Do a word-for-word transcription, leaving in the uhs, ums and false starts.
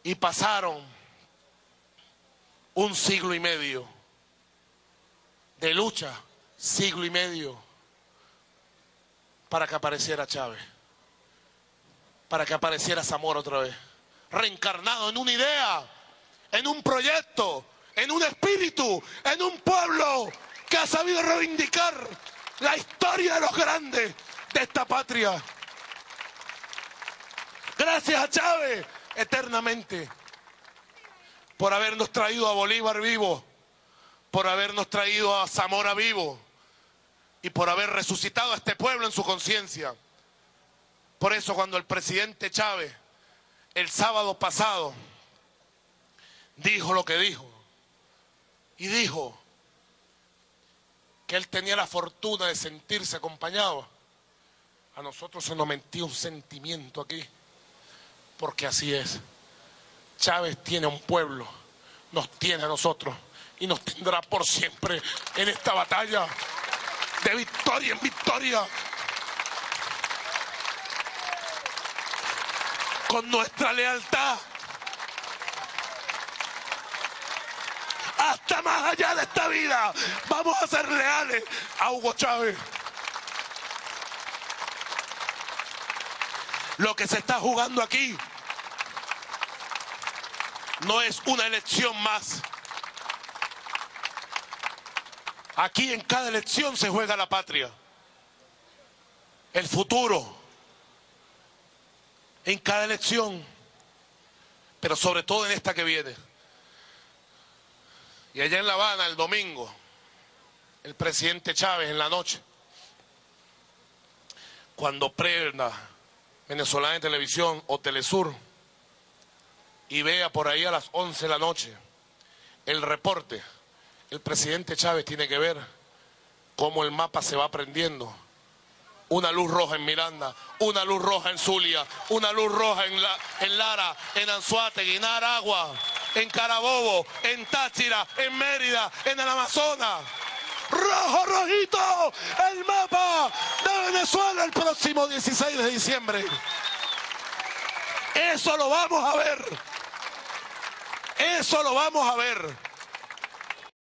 Y pasaron un siglo y medio de lucha, siglo y medio, para que apareciera Chávez, para que apareciera Zamora otra vez, reencarnado en una idea, en un proyecto, en un espíritu, en un pueblo que ha sabido reivindicar la historia de los grandes de esta patria. Gracias a Chávez, eternamente, por habernos traído a Bolívar vivo, por habernos traído a Zamora vivo y por haber resucitado a este pueblo en su conciencia. Por eso cuando el presidente Chávez, el sábado pasado, dijo lo que dijo, y dijo que él tenía la fortuna de sentirse acompañado, a nosotros se nos metió un sentimiento aquí, porque así es. Chávez tiene un pueblo, nos tiene a nosotros y nos tendrá por siempre en esta batalla de victoria en victoria. Con nuestra lealtad hasta más allá de esta vida, vamos a ser leales a Hugo Chávez. Lo que se está jugando aquí no es una elección más. Aquí en cada elección se juega la patria, el futuro, en cada elección, pero sobre todo en esta que viene. Y allá en La Habana, el domingo, el presidente Chávez en la noche, cuando prenda Venezolana de Televisión o Telesur y vea por ahí a las once de la noche el reporte, el presidente Chávez tiene que ver cómo el mapa se va prendiendo. Una luz roja en Miranda, una luz roja en Zulia, una luz roja en, la, en Lara, en Anzoátegui, en Aragua, en Carabobo, en Táchira, en Mérida, en el Amazonas. Rojo, rojito, el mapa de Venezuela el próximo dieciséis de diciembre. Eso lo vamos a ver. Eso lo vamos a ver.